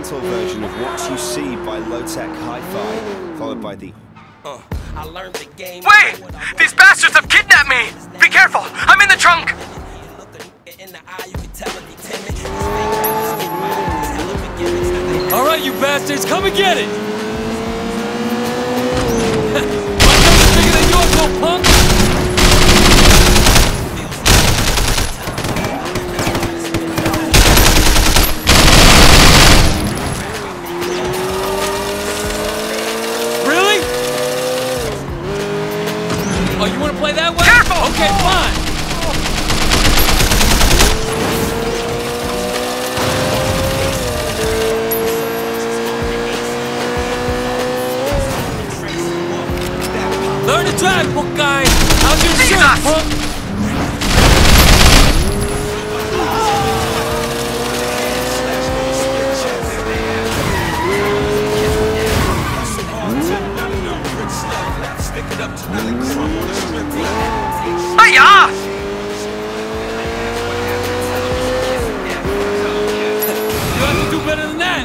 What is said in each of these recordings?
instrumental version of What You See by Low-Tech Hi-Fi, followed by the... I learned the game. Wait! These bastards have kidnapped me! Be careful! I'm in the trunk! Alright, you bastards, come and get it! My gun's bigger than yours, little punk! Really? Oh, you wanna play that way? Careful! Okay, fine! Learn to drive, book guy! How's your insurance, punk? Hiya! You have to do better than that!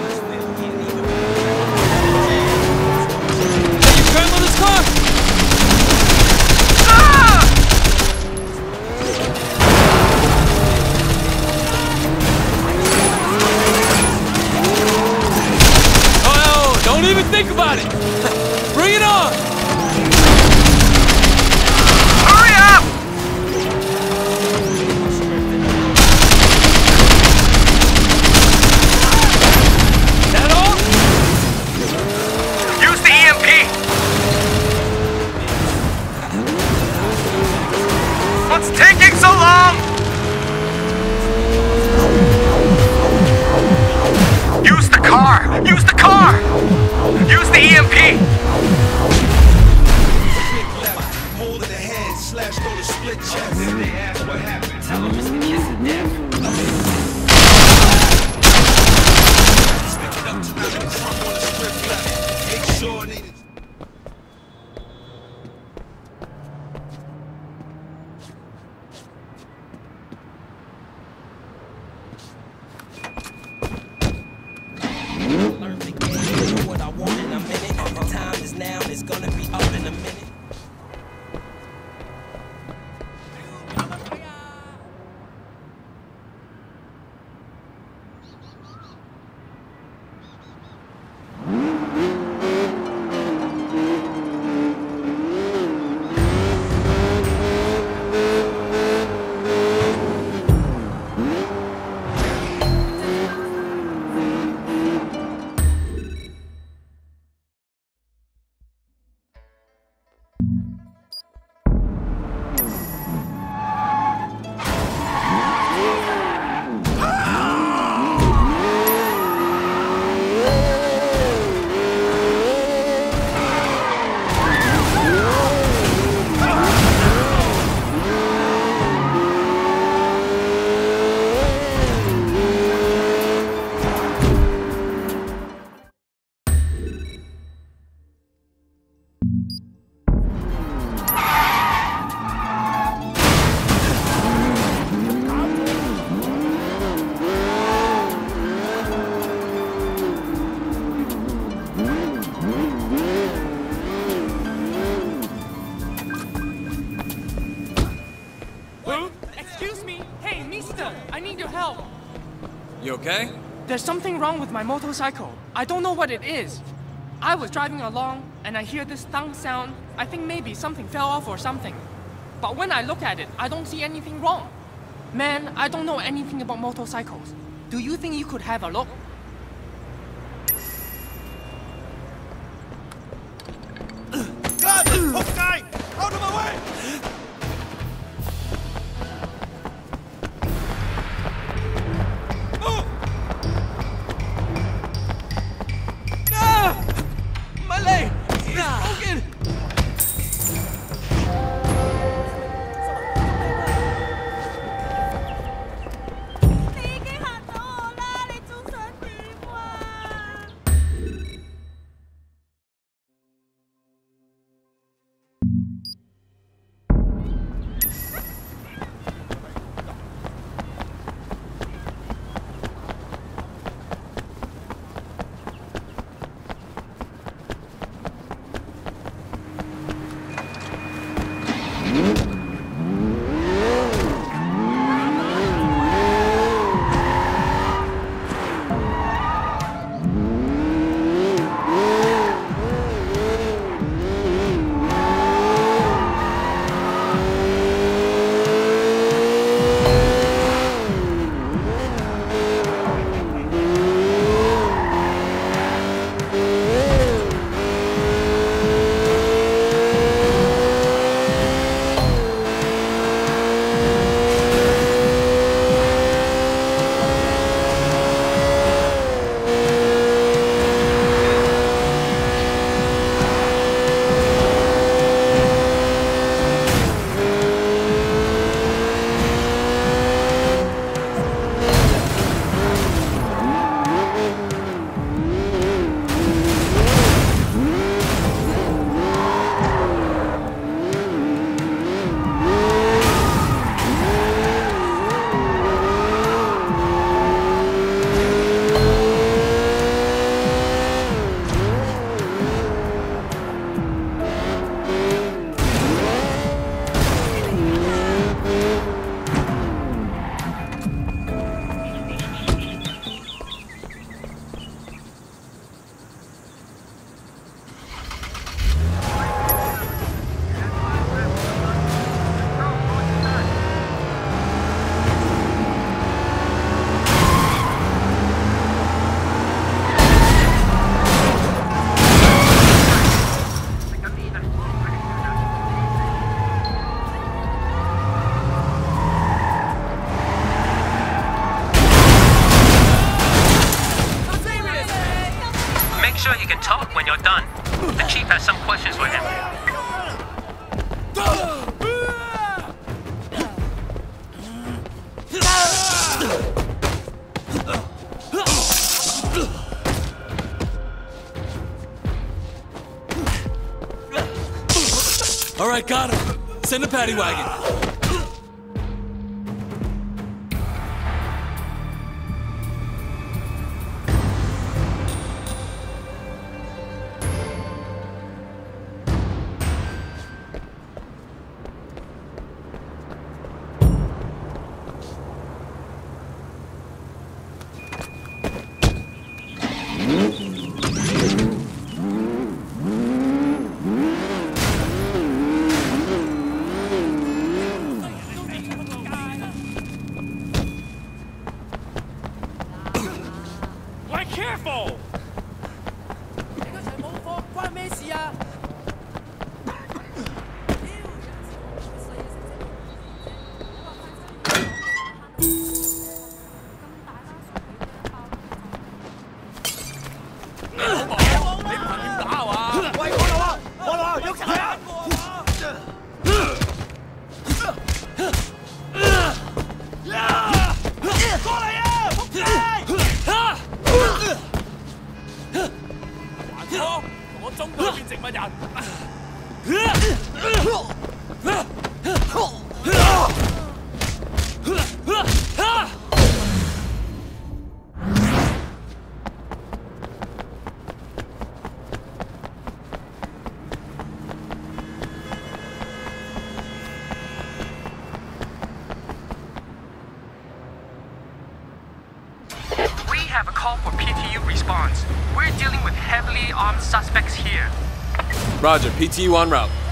Hey, your grandmother's car? Oh, don't even think about it! Bring it on! Hurry up! That all? Use the EMP! What's taking so long? Use the car! Use the car! Use the EMP! Hold in the head, slash through the split chest. If they ask what happened, tell them it's the kiss of death. Stick it up to the trunk on the strip left. Make sure they... Learn the game, do what I want in a minute. The time is now, and it's gonna be up in a minute. You okay? There's something wrong with my motorcycle. I don't know what it is. I was driving along and I hear this thunk sound. I think maybe something fell off or something. But when I look at it, I don't see anything wrong. Man, I don't know anything about motorcycles. Do you think you could have a look? God, this hook guy! Out of my way! My leg! It's broken! sure he can talk when you're done. The chief has some questions for him. All right, got him. Send a paddy wagon. Careful! 你嗰場冇貨關咩事啊？ 我中到變植物人。 We have a call for PTU response. We're dealing with heavily armed suspects here. Roger, PTU en route.